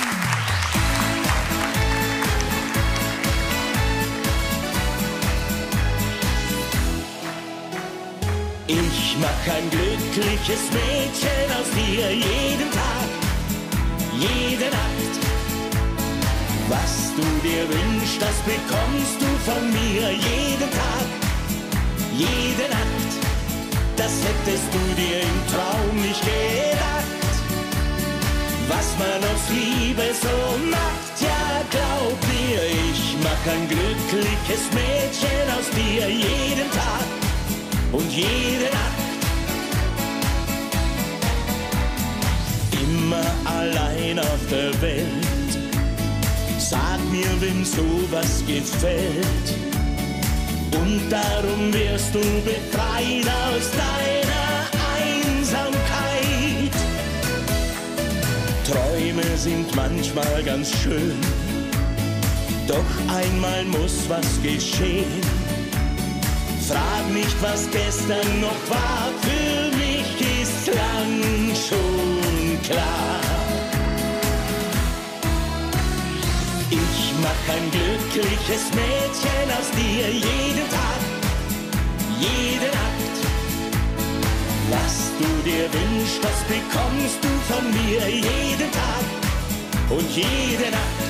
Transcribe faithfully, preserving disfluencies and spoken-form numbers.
Ich mach ein glückliches Mädchen aus dir jeden Tag, jede Nacht. Was du dir wünschst, das bekommst du von mir jeden Tag, jede Nacht. Das hättest du dir im Traum nicht gedacht. Was man aus Liebe so macht, ja glaub mir, ich mach ein glückliches Mädchen aus dir jeden Tag und jede Nacht. Immer allein auf der Welt, sag mir, wem sowas gefällt. Und darum wirst du befreit aus deiner Einsamkeit. Träume sind manchmal ganz schön, doch einmal muss was geschehen. Frag nicht, was gestern noch war, für mich ist lang schon klar. Ich mach ein glückliches Mädchen aus dir jeden Tag, jede Nacht. Was du dir wünschst, das bekommst du von mir jeden Tag und jede Nacht.